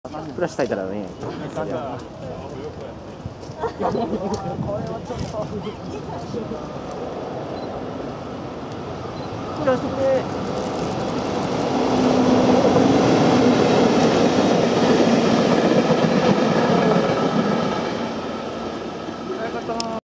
フラッシュ焚いたらね。フラッシュで。